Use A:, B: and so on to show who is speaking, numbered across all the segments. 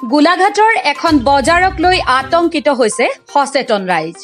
A: গোলাঘাটৰ এখন বজাৰক লৈ আতংকিত হৈছে সচেতন ৰাইজ।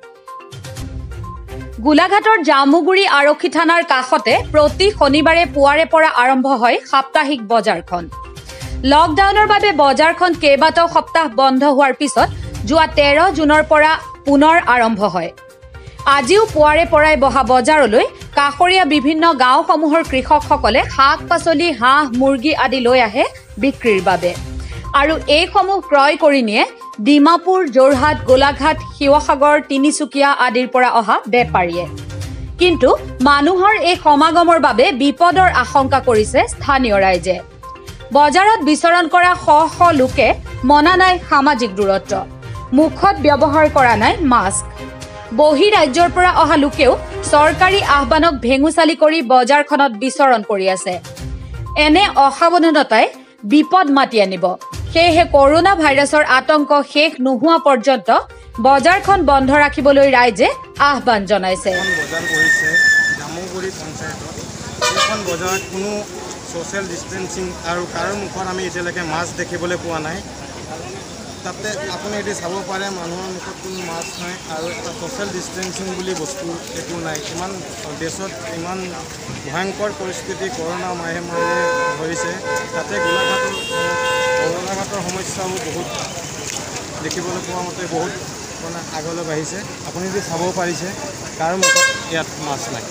A: গোলাঘাটৰ জামুগুৰি আৰক্ষী থানাৰ কাষতে প্ৰতি শনিবাৰে পুৱাৰে পৰা আৰম্ভ হয় সাপ্তাহিক বজাৰখন। লকডাউনৰ বাবে বজাৰখন কেইবাটাও সপ্তাহ বন্ধ হোৱাৰ পিছত যোৱা 13 জুনৰ পৰা পুনৰ আৰম্ভ হয়। আজিও পুৱাৰে পৰাই বহা বজাৰলৈ কাষৰীয়া বিভিন্ন গাঁওসমূহৰ কৃষকসকলে শাক-পাচলি, হাঁহ, মুৰ্গী আদি লৈ আহে বিক্ৰীৰ বাবে। আৰু এইসমূহ ক্ৰয় কৰি নিয়ে ডিমাপুৰ, যোৰহাট, গোলাঘাট, শিৱসাগৰ, তিনিচুকীয়া আদিৰ পৰা অহা বেপাৰীয়ে। কিন্তু মানুহৰ এই সমাগমৰ বাবে বিপদৰ আশংকা কৰিছে স্থানীয় ৰাইজে। বজাৰত বিচৰণ কৰা শ শ লোকে মনা নাই সামাজিক দূৰত্ব, মুখত ব্যৱহাৰ কৰা নাই মাস্ক। বহি ৰাজ্যৰ পৰা অহা লোকেও চৰকাৰী আহ্বানক ভেঙুচালি কৰি বজাৰখনত বিচৰণ কৰি আছে। এনে অসাৱধানতাই বিপদ মাতি আনিব। সেয়েহে কৰোনা ভাইৰাছৰ আতংক শেষ নোহোৱা পৰ্যন্ত বজাৰখন বন্ধ ৰাখিবলৈ ৰাইজে আহ্বান জনাইছে।
B: জামুগুৰি পঞ্চায়তত এইখন বজাৰত কোনো ছ'চিয়েল ডিষ্টেঞ্চিং আৰু কাৰো মুখত আমি এতিয়ালৈকে মাস্ক দেখিবলৈ পোৱা নাই। তাতে আপুনি এটি চাব পাৰে মানুহৰ মুখত কোনো মাস্ক নাই আৰু এটা ছ'চিয়েল ডিষ্টেঞ্চিং বুলি বস্তু একো নাই। ইমান দেশত ইমান ভয়ংকৰ পৰিস্থিতি কৰোনা মহামাৰীয়ে ধৰিছে, তাতে গোলাঘাটৰ সমস্যাও বহুত দেখিবলৈ পোৱা মতে বহুত মানে আগলৈ বাঢ়িছে। আপুনি যদি চাব পাৰিছে কাৰো মুখত ইয়াত মাস্ক নাই।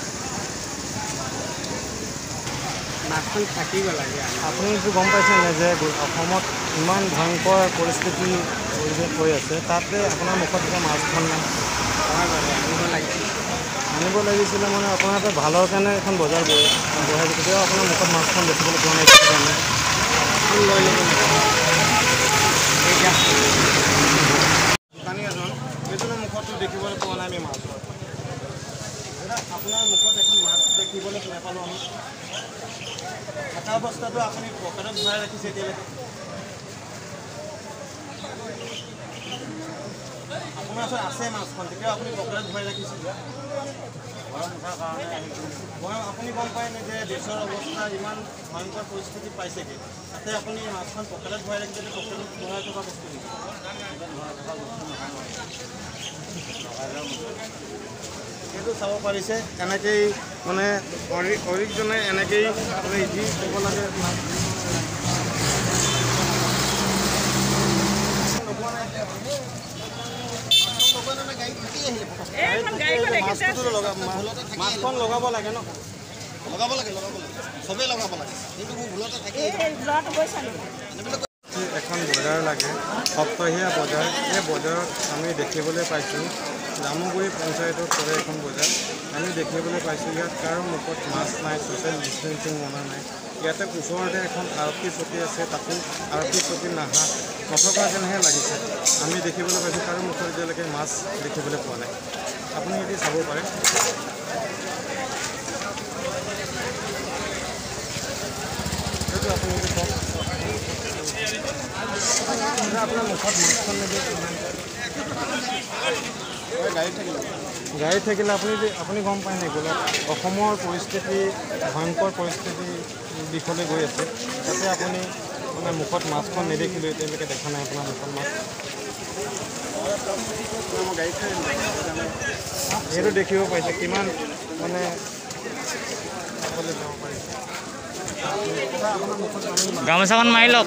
B: মাস্কখন থাকিব লাগে। আপুনি যদি গম পাইছেনে যে অসমত ইমান ভয়ংকৰ পৰিস্থিতি হৈ আছে, তাতে আপোনাৰ মুখত এতিয়া মাস্কখন নাই। আনিব লাগিছিলে মানে আপোনাৰ এটা ভালৰ কাৰণে এখন বজাৰ বহাই তেতিয়াও আপোনাৰ মুখত মাস্কখন দেখিবলৈ পোৱা নাই। লৈ ল'ব দোকানী এজন এইজনৰ মুখতো দেখিবলৈ পোৱা নাই আমি মাস্ক। আপোনাৰ মুখত এখন মাস্ক দেখিবলৈ নাপালোঁ আমি। এটা অৱস্থাটো আপুনি পকেটত ভৰাই ৰাখিছে এতিয়ালৈকে। আপোনাৰ ওচৰত আছে মাস্কখন, তেতিয়াও আপুনি পকেটত ভৰাই ৰাখিছে। আপুনি গম পায় নে যে দেশৰ অৱস্থা ইমান ভয়ংকৰ পৰিস্থিতি পাইছেগৈ, তাতে আপুনি মাস্কখন পকেটত ভৰাই ৰাখিছে। পকেটত ভৰাই থকা বস্তু সেইটো চাব পাৰিছে। এনেকেই মানে অৰিকজনে এনেকেই মানে যি ক'ব লাগে মাস্কখন লগাব লাগে ন, লগাব লাগে চবেই লগাব লাগে, কিন্তু মোৰ ভুলতে থাকে। এখন বজাৰ লাগে, সপ্তাহীয়া বজাৰ। এই বজাৰত আমি দেখিবলৈ পাইছোঁ জামুগুৰি পঞ্চায়তত পৰে এখন বজাৰ। আমি দেখিবলৈ পাইছোঁ ইয়াত কাৰো মুখত মাস্ক নাই, ছ'চিয়েল ডিষ্টেঞ্চিং মনা নাই। ইয়াতে ওচৰতে এখন আৰক্ষী চকী আছে, তাতো আৰক্ষী চকী নথকা যেনহে লাগিছে। আমি দেখিবলৈ পাইছোঁ কাৰো মুখত এতিয়ালৈকে মাস্ক দেখিবলৈ পোৱা নাই। আপুনি এটি চাব পাৰে। সেইটো আপুনি চাওক, আপোনাৰ মুখত মাস্কখন নিদিয়ে। গাড়ীত থাকিলে আপুনি গম পায় নাই অসমৰ পৰিস্থিতি ভয়ংকৰ পৰিস্থিতি দিশলৈ গৈ আছে, তাতে আপুনি মানে মুখত মাস্কখন নেদেখিলোঁ এতিয়ালৈকে দেখা নাই আপোনাৰ মুখত মাস্ক। সেইটো দেখিব পাইছে কিমান মানে যাব পাৰিছে।
C: গামোচাখন মাৰি লওক।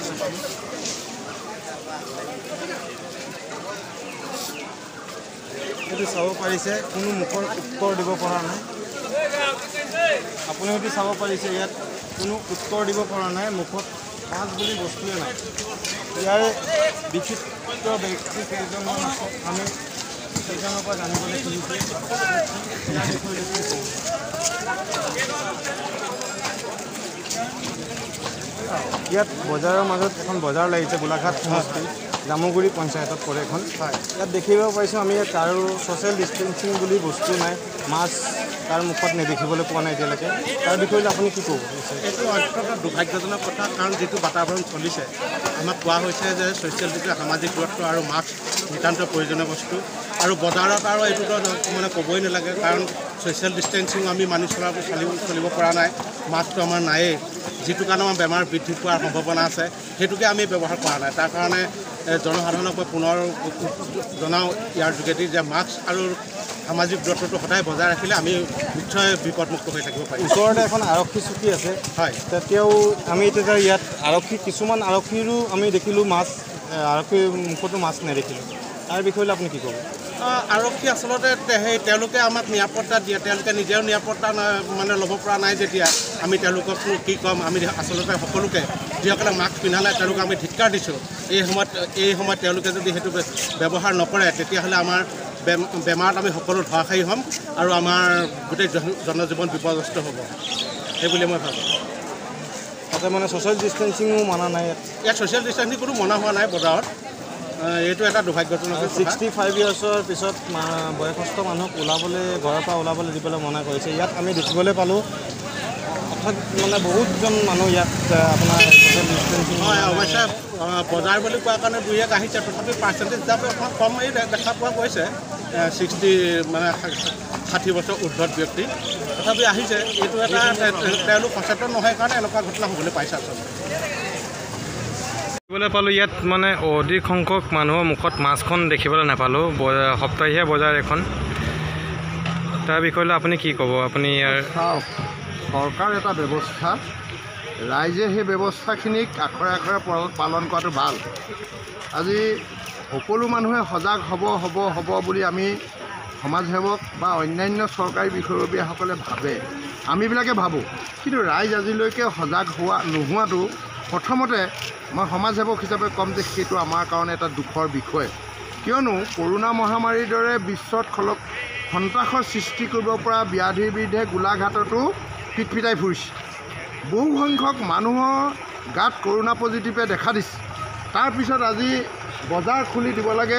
B: সেইটো চাব পাৰিছে কোনো মুখৰ উত্তৰ দিব পৰা নাই। আপুনি যদি চাব পাৰিছে ইয়াত কোনো উত্তৰ দিব পৰা নাই, মুখত মাস্ক বুলি বস্তুৱে নাই। ইয়াৰে বিচিত্ৰ ব্যক্তি কেইজনমান আছে, আমি সেইজনৰ পৰা জানিবলৈ খুজিছোঁ। ইয়াত বজাৰৰ মাজত এখন বজাৰ লাগিছে, গোলাঘাট সমষ্টি জামুগুৰি পঞ্চায়তত পৰে এখন। ইয়াত দেখিব পাৰিছোঁ আমি ইয়াত কাৰো ছ'চিয়েল ডিষ্টেঞ্চিং বুলি বস্তু নাই, মাস্ক তাৰ মুখত নেদেখিবলৈ পোৱা নাই এতিয়ালৈকে। তাৰ বিষয়ে আপুনি কি ক'ব?
D: এইটো অত্যন্ত দুৰ্ভাগ্যজনক কথা, কাৰণ যিটো বাতাবৰণ চলিছে আমাক কোৱা হৈছে যে ছ'চিয়েল যিটো সামাজিক দূৰত্ব আৰু মাস্ক নিতান্ত প্ৰয়োজনীয় বস্তু। আৰু বজাৰত আৰু এইটোতো মানে ক'বই নালাগে, কাৰণ ছ'চিয়েল ডিষ্টেঞ্চিং আমি মানি চলিব পৰা নাই, মাস্কটো আমাৰ নায়েই। যিটো কাৰণে আমাৰ বেমাৰ বৃদ্ধি পোৱাৰ সম্ভাৱনা আছে সেইটোকে আমি ব্যৱহাৰ কৰা নাই। তাৰ কাৰণে জনসাধাৰণক পুনৰ জনাওঁ ইয়াৰ যোগেদি যে মাস্ক আৰু সামাজিক দূৰত্বটো সদায় বজাই ৰাখিলে আমি নিশ্চয় বিপদমুক্ত হৈ থাকিব পাৰিম।
B: ওচৰতে এখন আৰক্ষী চকী আছে,
D: হয়,
B: তেতিয়াও আমি এতিয়া ইয়াত কিছুমান আৰক্ষীৰো আমি দেখিলোঁ আৰক্ষীৰ মুখতো মাস্ক নেদেখিলোঁ। তাৰ বিষয়ে আপুনি কি ক'ব?
D: আৰক্ষী আচলতে তেওঁলোকে আমাক নিৰাপত্তা দিয়ে, তেওঁলোকে নিজেও নিৰাপত্তা মানে ল'ব পৰা নাই যেতিয়া আমি তেওঁলোককনো কি ক'ম। আমি আচলতে সকলোকে যিসকলে মাস্ক পিন্ধা নাই তেওঁলোকক আমি ধিক্কাৰ দিছোঁ। এই সময়ত তেওঁলোকে যদি সেইটো ব্যৱহাৰ নকৰে তেতিয়াহ'লে আমাৰ বেমাৰত আমি সকলো ধৰাশায়ী হ'ম আৰু আমাৰ গোটেই জনজীৱন বিপদগ্ৰস্ত হ'ব, সেইবুলি মই ভাবোঁ।
B: তাতে মানে ছ'চিয়েল ডিষ্টেঞ্চিঙো মনা নাই
D: ইয়াত ছ'চিয়েল ডিষ্টেঞ্চিং কোনো মনা হোৱা নাই বজাৰত। এইটো এটা দুৰ্ভাগ্যজনক।
B: 65 ইয়াৰ্ছৰ পিছত বয়সস্থ মানুহক ঘৰৰ পৰা ওলাবলৈ দিবলৈ মনা কৰিছে। ইয়াত আমি দেখিবলৈ পালোঁ অৰ্থাৎ মানে বহুতজন মানুহ ইয়াত আপোনাৰ ছ'চিয়েল ডিষ্টেঞ্চিং।
D: হয়, অৱশ্যে বজাৰ বুলি কোৱাৰ কাৰণে 2-1 আহিছে, তথাপি পাৰ্চেণ্টেজ হিচাপে অকণমান কম দেখা পোৱা গৈছে। 60 বছৰ উৰ্ধত ব্যক্তি তথাপি আহিছে। এইটো এটা তেওঁলোক সচেতন নহয় কাৰণে এনেকুৱা ঘটনা হ'বলৈ পাইছে। আচলতে
C: দেখিবলৈ পালোঁ ইয়াত মানে অধিক সংখ্যক মানুহৰ মুখত মাস্কখন দেখিবলৈ নাপালোঁ। সপ্তাহীয়া বজাৰ এখন, তাৰ বিষয়ে আপুনি কি ক'ব? আপুনি ইয়াৰ
E: চৰকাৰ এটা ব্যৱস্থা, ৰাইজে সেই ব্যৱস্থাখিনিক আখৰে আখৰে পালন কৰাটো ভাল। আজি সকলো মানুহে সজাগ হ'ব বুলি আমি সমাজসেৱক বা অন্যান্য চৰকাৰী বিষয়ববীয়াসকলে ভাবে, আমিবিলাকে ভাবোঁ। কিন্তু ৰাইজ আজিলৈকে সজাগ নোহোৱাটো প্ৰথমতে মই সমাজসেৱক হিচাপে ক'ম যে সেইটো আমাৰ কাৰণে এটা দুখৰ বিষয়। কিয়নো কৰোণা মহামাৰীৰ দৰে বিশ্বত সন্ত্ৰাসৰ সৃষ্টি কৰিব পৰা ব্যাধিৰ বিৰুদ্ধে গোলাঘাটতো পিটপিটাই ফুৰিছে। বহু সংখ্যক মানুহৰ গাত কৰোণা পজিটিভে দেখা দিছে। তাৰপিছত আজি বজাৰ খুলি দিব লাগে,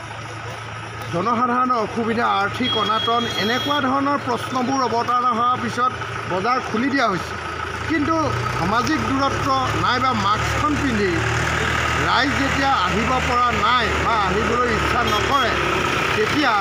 E: জনসাধাৰণৰ অসুবিধা, আৰ্থিক অনাটন, এনেকুৱা ধৰণৰ প্ৰশ্নবোৰ অৱতাৰণা হোৱাৰ পিছত বজাৰ খুলি দিয়া হৈছে। কিন্তু সামাজিক দূৰত্ব নাইবা মাস্কখন পিন্ধি ৰাইজ যেতিয়া আহিব পৰা নাই বা আহিবলৈ ইচ্ছা নকৰে, তেতিয়া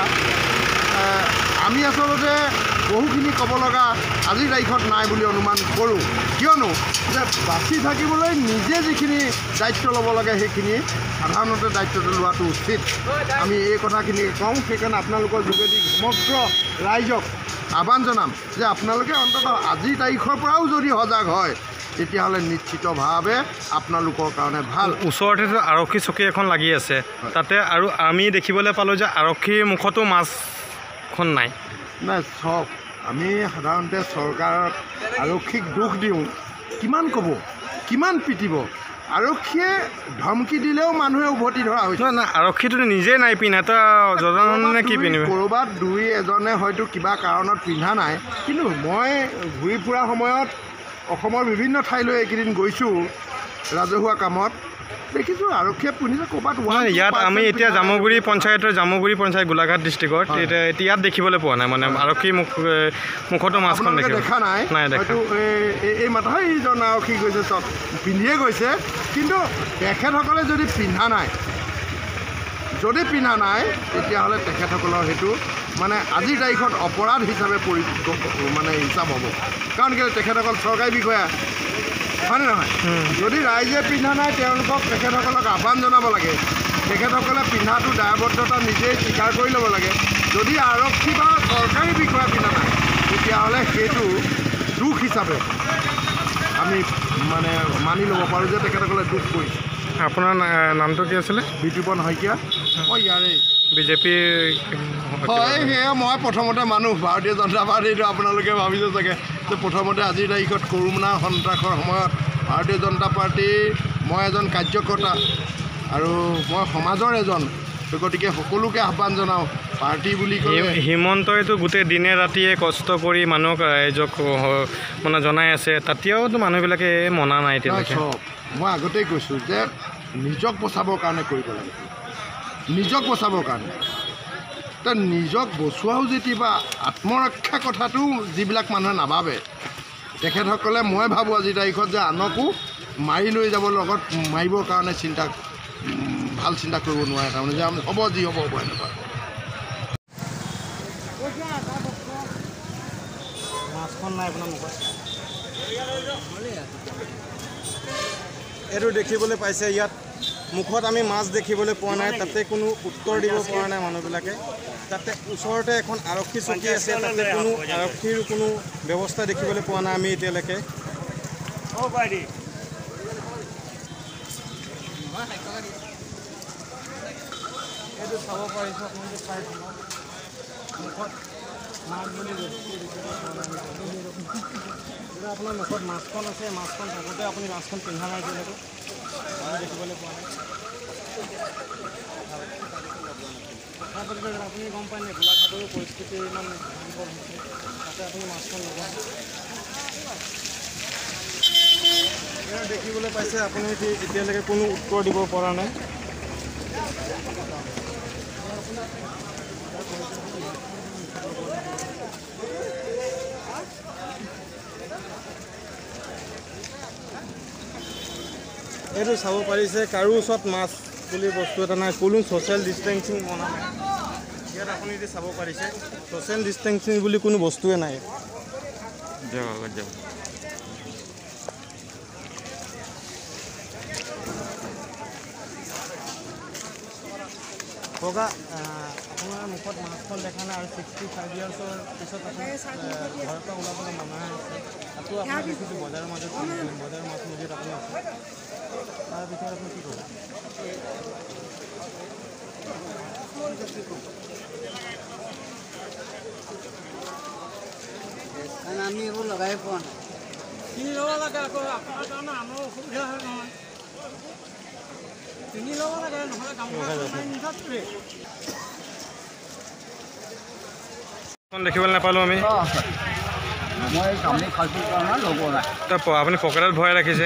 E: আমি আচলতে বহুখিনি ক'ব লগা আজিৰ তাৰিখত নাই বুলি অনুমান কৰোঁ। কিয়নো যে বাচি থাকিবলৈ নিজে যিখিনি দায়িত্ব ল'ব লাগে সেইখিনি সাধাৰণতে দায়িত্বটো লোৱাটো উচিত। আমি এই কথাখিনি কওঁ। সেইকাৰণে আপোনালোকৰ যোগেদি সমগ্ৰ ৰাইজক আহ্বান জনাম যে আপোনালোকে অন্ততঃ আজিৰ তাৰিখৰ পৰাও যদি সজাগ হয় তেতিয়াহ'লে নিশ্চিতভাৱে আপোনালোকৰ কাৰণে ভাল।
C: ওচৰতেতো আৰক্ষী চকী এখন লাগি আছে, তাতে আৰু আমি দেখিবলৈ পালোঁ যে আৰক্ষীৰ মুখতো মাস্কখন নাই।
E: চব আমি সাধাৰণতে চৰকাৰক আৰক্ষীক দোষ দিওঁ, কিমান ক'ব, কিমান পিটিব। আৰক্ষীয়ে ধমকি দিলেও মানুহে উভতি ধৰা হৈছে।
C: আৰক্ষীটো নিজে নাই পিন্ধা, জনসাধাৰণে কি পিন্ধিব?
E: ক'ৰবাত 2-এজনে হয়তো কিবা কাৰণত পিন্ধা নাই। কিন্তু মই ঘূৰি ফুৰা সময়ত অসমৰ বিভিন্ন ঠাইলৈ এইকেইদিন গৈছোঁ ৰাজহুৱা কামত, দেখিছোঁ আৰক্ষীয়ে পিন্ধিছে ক'ৰবাত।
C: ইয়াত আমি এতিয়া জামুগুৰি পঞ্চায়ত গোলাঘাট ডিষ্ট্ৰিক্টত এতিয়া ইয়াত দেখিবলৈ পোৱা নাই, মানে আৰক্ষীৰ মুখতো মাস্কখন
E: দেখা নাই। হয়তো এই মাথাই এইজন আৰক্ষী গৈছে, চব পিন্ধিয়ে গৈছে। কিন্তু তেখেতসকলে যদি পিন্ধা নাই তেতিয়াহ'লে তেখেতসকলৰ সেইটো মানে আজিৰ তাৰিখত অপৰাধ হিচাপে হিচাপ হ'ব। কাৰণ কেলৈ তেখেতসকল চৰকাৰী বিষয়া, হয়নে নহয়? যদি ৰাইজে পিন্ধা নাই তেখেতসকলক আহ্বান জনাব লাগে, তেখেতসকলে পিন্ধাটো দায়বদ্ধতা নিজেই স্বীকাৰ কৰি ল'ব লাগে। যদি আৰক্ষী বা চৰকাৰী বিষয়া পিন্ধা নাই তেতিয়াহ'লে সেইটো দোষ হিচাপে আমি মানি ল'ব পাৰোঁ যে তেখেতসকলে দোষ কৰিছে।
C: আপোনাৰ নামটো কি আছিলে?
E: বিতুপন শইকীয়া। মই ইয়াৰে
C: বিজেপিৰ।
E: হয়, সেয়া মই প্ৰথমতে ভাৰতীয় জনতা পাৰ্টিটো আপোনালোকে ভাবিছে চাগে যে প্ৰথমতে আজিৰ তাৰিখত কৰোণা সন্ত্ৰাসৰ সময়ত ভাৰতীয় জনতা পাৰ্টীৰ মই এজন কাৰ্যকৰ্তা আৰু মই সমাজৰ এজন, গতিকে সকলোকে আহ্বান জনাওঁ পাৰ্টি বুলি ক'লে।
C: হিমন্তইতো গোটেই দিনে ৰাতিয়ে কষ্ট কৰি মানুহক ৰাইজক জনাই আছে, তাতেওতো মানুহবিলাকে মনা নাই এতিয়ালৈকে।
E: মই আগতেই কৈছোঁ যে নিজক বচাবৰ কাৰণে কৰিব লাগে, নিজক বচাবৰ কাৰণে। নিজক বচোৱাও যেতিয়া আত্মৰক্ষা কথাটো যিবিলাক মানুহে নাভাবে, তেখেতসকলে মই ভাবোঁ আজিৰ তাৰিখত যে আনকো মাৰি লৈ যাব, লগত মাৰিবৰ কাৰণে ভাল চিন্তা কৰিব নোৱাৰে। তাৰমানে যে হ'ব যি হ'ব এনেকুৱা।
B: মাস্কখন নাই আপোনাৰ মুখত। এইটো দেখিবলৈ পাইছে ইয়াত মুখত আমি মাছ দেখিবলৈ পোৱা নাই তাতে কোনো উত্তৰ দিব পৰা নাই মানুহবিলাকে তাতে ওচৰতে এখন আৰক্ষী চকী আছে তাতে কোনো আৰক্ষীৰ কোনো ব্যৱস্থা দেখিবলৈ পোৱা নাই আমি এতিয়ালৈকে এইটো চাব পাৰিছোঁ আপোনালোকে চাই মুখত মাছ বুলি আপোনাৰ মুখত মাছখন আছে মাছখন থাকোঁতে আপুনি মাছখন পিন্ধা নাই এতিয়ালৈকে আমি দেখিবলৈ পোৱা নাই আপুনি গম পায় নে গোলাঘাটৰো পৰিস্থিতি ইমান বিপদ হৈছে তাতে আপুনি মাছখন লগা দেখিবলৈ পাইছে আপুনি এতিয়ালৈকে কোনো উত্তৰ দিব পৰা নাই এইটো চাব পাৰিছে কাৰো ওচৰত মাছ বুলি বস্তু এটা নাই কোনো ছ'চিয়েল ডিষ্টেঞ্চিং মনা নাই ইয়াত আপুনি যদি চাব পাৰিছে ছ'চিয়েল ডিষ্টেঞ্চিং বুলি কোনো বস্তুৱে নাই বগা আপোনাৰ মুখত মাছখন দেখা নাই আৰু 65 ইয়াৰ্ছৰ পিছত আপুনি ঘৰৰ পৰা ওলাবলৈ মনা আছে আকৌ আপুনি দেখিছোঁ বজাৰৰ মাজত বজাৰৰ মাছ নদীত আপুনি আছে তাৰ বিষয়ে আপুনি কি ক'ব
F: আমি এইবোৰ লগাই পোৱা নাই
G: কিনি ল'ব লাগে আকৌ আপোনাৰ কাৰণে আমাৰ অসুবিধা হয় নহয় কিনি ল'ব লাগে নহ'লে
C: দেখিবলৈ নাপালোঁ আমি
F: মই কামনি খালটোৰ কাৰণে লগোৱা নাই
C: আপুনি পকেটত ভৰাই ৰাখিছে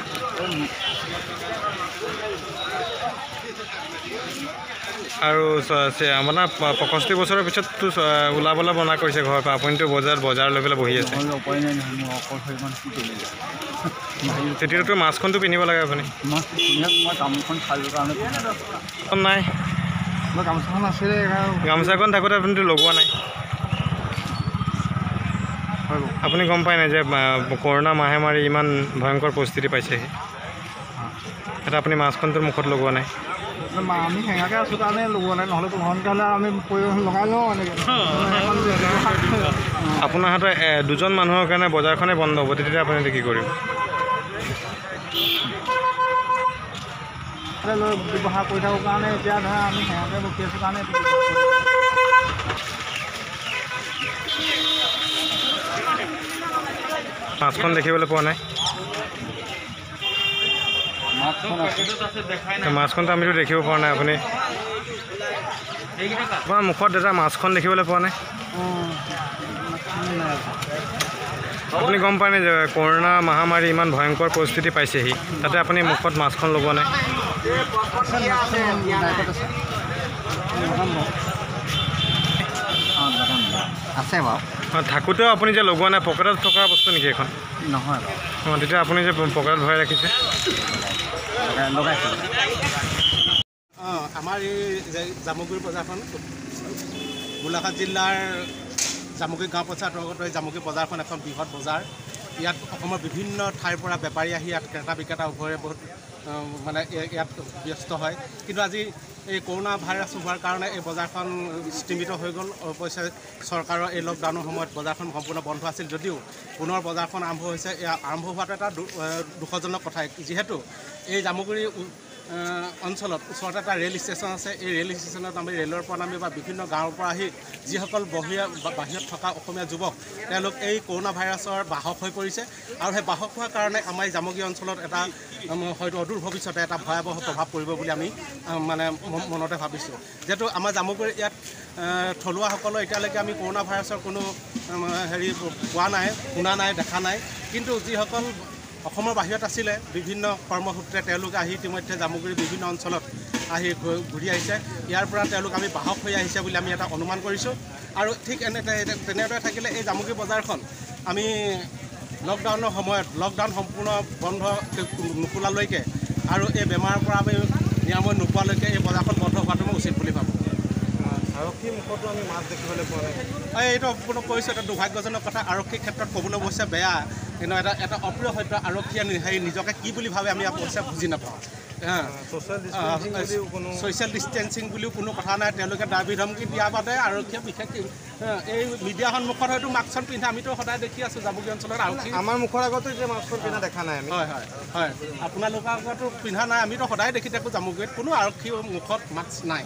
C: আৰু আপোনাৰ 65 বছৰৰ পিছততো ওলাবলৈ মনা কৰিছে ঘৰৰ পৰা আপুনিতো বজাৰ লৈ পেলাই বহি আছে
F: উপায় নাই নহয় মই অকল ইমান কি কৰিম
C: তেতিয়াতো মাছখনটো পিন্ধিব লাগে আপুনি
F: মই তামোলখন খালৰ কাৰণে
C: নাই
E: মই গামোচাখন আছিলে
C: গামোচাখন থাকোঁতে আপুনিতো লগোৱা নাই আপুনি গম পায় নাই যে কৰোণা মহামাৰী ইমান ভয়ংকৰ পৰিস্থিতি পাইছেহি এটা আপুনি মাছখনটো মুখত লগোৱা নাই
E: আমি হেঙাকৈ আছোঁ কাৰণে লগোৱা নাই নহ'লেতো সোনকালে আমি লগাই লওঁ এনেকৈ
C: আপোনাৰ হাতত দুজন মানুহৰ কাৰণে বজাৰখনেই বন্ধ হ'ব তেতিয়া আপুনি কি কৰিব
E: ব্যৱহাৰ কৰি থাকোঁ কাৰণে এতিয়া ধৰা আমি হেঙাকৈ ৰখি আছোঁ কাৰণে
C: মাছখন দেখিবলৈ পোৱা নাই মাছখনটো আমিতো দেখিব পৰা নাই আপুনি আপোনাৰ মুখত এটা মাছখন দেখিবলৈ পোৱা নাই আপুনি গম পায় নে যে কৰোণা মহামাৰী ইমান ভয়ংকৰ পৰিস্থিতি পাইছেহি তাতে আপুনি মুখত মাছখন লগোৱা নাই
F: আছে বাৰু
C: থাকোঁতেও আপুনি যে লগোৱা নাই পকেটত থকা বস্তু নেকি এখন
F: নহয় বাৰু
C: তেতিয়া আপুনি যে পকেটত ভৰাই ৰাখিছে
F: লগাইছোঁ
D: আমাৰ এই জামুগুৰি বজাৰখন গোলাঘাট জিলাৰ জামুগুৰি গাঁও পঞ্চায়তৰ অন্তৰ্গত এই জামুগুৰি বজাৰখন এখন বৃহৎ বজাৰ ইয়াত অসমৰ বিভিন্ন ঠাইৰ পৰা বেপাৰী আহি ইয়াত ক্ৰেতা বিক্ৰেতা উভয়ে বহুত মানে ইয়াত ব্যস্ত হয় কিন্তু আজি এই কৰোণা ভাইৰাছ হোৱাৰ কাৰণে এই বজাৰখন স্থিমিত হৈ গ'ল অৱশ্যে চৰকাৰৰ এই লকডাউনৰ সময়ত বজাৰখন সম্পূৰ্ণ বন্ধ আছিল যদিও পুনৰ বজাৰখন আৰম্ভ হৈছে আৰম্ভ হোৱাটো এটা দুখজনক কথা যিহেতু এই জামুগুৰি অঞ্চলত ওচৰতে এটা ৰেল ষ্টেচন আছে এই ৰেল ষ্টেচনত আমি ৰেলৰ পৰা নামি বা বিভিন্ন গাঁৱৰ পৰা আহি যিসকল বাহিৰত থকা অসমীয়া যুৱক তেওঁলোক এই কৰোণা ভাইৰাছৰ বাহক হৈ পৰিছে আৰু সেই বাহক হোৱাৰ কাৰণে আমাৰ এই জামুগুৰি অঞ্চলত এটা হয়তো অদূৰ ভৱিষ্যতে এটা ভয়াৱহ প্ৰভাৱ পৰিব বুলি আমি মানে মনতে ভাবিছোঁ যিহেতু আমাৰ জামুগুৰি ইয়াত থলুৱাসকলৰ এতিয়ালৈকে আমি কৰোণা ভাইৰাছৰ কোনো হেৰি পোৱা নাই শুনা নাই দেখা নাই কিন্তু যিসকল অসমৰ বাহিৰত আছিলে বিভিন্ন কৰ্মসূত্ৰে তেওঁলোকে আহি ইতিমধ্যে জামুগুৰি বিভিন্ন অঞ্চলত আহি ঘূৰি আহিছে ইয়াৰ পৰা তেওঁলোক আমি বাহক হৈ আহিছে বুলি আমি এটা অনুমান কৰিছোঁ আৰু ঠিক তেনেদৰে থাকিলে এই জামুগুৰি বজাৰখন আমি লকডাউনৰ সময়ত লকডাউন সম্পূৰ্ণ বন্ধ নোখোলালৈকে আৰু এই বেমাৰৰ পৰা আমি নিৰাময় নোপোৱালৈকে এই বজাৰখন বন্ধ হোৱাটো মই উচিত বুলি ভাবোঁ
B: আৰক্ষীৰ মুখতো আমি মাছ দেখিবলৈ পোৱা নাই।
D: এইটো কোনো কৈছোঁ, এটা দুৰ্ভাগ্যজনক কথা। আৰক্ষীৰ ক্ষেত্ৰত ক'বলৈ অৱশ্যে বেয়া, কিন্তু এটা অপ্ৰিয় সত্য। আৰক্ষীয়ে নিজকে কি বুলি ভাবে আমি অৱশ্যে বুজি নাপাওঁ। ছ'চিয়েল ডিষ্টেঞ্চিং বুলিও কোনো কথা নাই। তেওঁলোকে দাবী ধমকি দিয়াৰ বাদে আৰক্ষীয়ে বিশেষ এই মিডিয়াৰ সন্মুখত হয়তো মাস্কখন পিন্ধা আমিতো সদায় দেখি আছোঁ জামুগুৰি অঞ্চলত। আৰক্ষী
B: আমাৰ মুখৰ আগতো যে মাস্কখন পিন্ধা দেখা নাই আমি।
D: হয় হয় হয়, আপোনালোকৰ আগতো পিন্ধা নাই, আমিতো সদায় দেখি থাকোঁ জামুগুৰিত কোনো আৰক্ষীৰ মুখত মাস্ক নাই।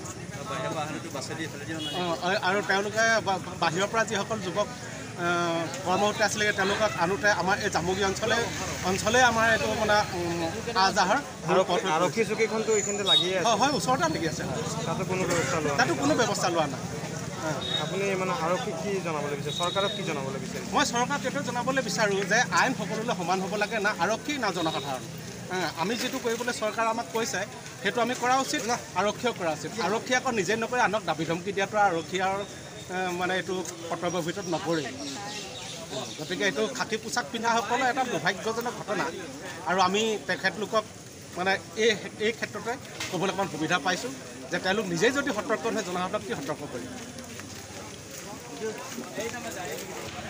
D: আৰু তেওঁলোকে বাহিৰৰ পৰা যিসকল যুৱক কৰ্মসূত্ৰে আছিলে তেওঁলোকক আনোতে আমাৰ এই জামুগুৰি অঞ্চলে আমাৰ এইটো মানে আজাহাৰ
B: আৰক্ষী চকীখনতো এইখিনিতে লাগিয়ে আছে।
D: হয়, ওচৰতে লাগি আছে।
B: তাতো কোনো ব্যৱস্থা
D: লোৱা নাই।
B: আপুনি মানে আৰক্ষীক কি জনাবলৈ বিচাৰে, চৰকাৰক কি জনাবলৈ বিচাৰে?
D: মই চৰকাৰক এইটো জনাবলৈ বিচাৰোঁ যে আইন সকলোলৈ সমান হ'ব লাগে, না আৰক্ষী না জনসাধাৰণ। আমি যিটো কৰিবলৈ চৰকাৰে আমাক কৈছে সেইটো আমি কৰা উচিত, আৰক্ষীয়েও কৰা উচিত। আৰক্ষীয়ে আকৌ নিজে নকৰি আনক দাবী ধমকি দিয়াটো আৰক্ষী আৰু মানে এইটো কৰ্তব্যৰ ভিতৰত নপৰে। গতিকে এইটো খাকী পোছাক পিন্ধাসকলৰ এটা দুৰ্ভাগ্যজনক ঘটনা। আৰু আমি তেখেতলোকক মানে এই ক্ষেত্ৰতে ক'বলৈ অকণ সুবিধা পাইছোঁ যে তেওঁলোক নিজেই যদি সতৰ্ক নহয় জনসাধাৰণক কি সতৰ্ক কৰিব।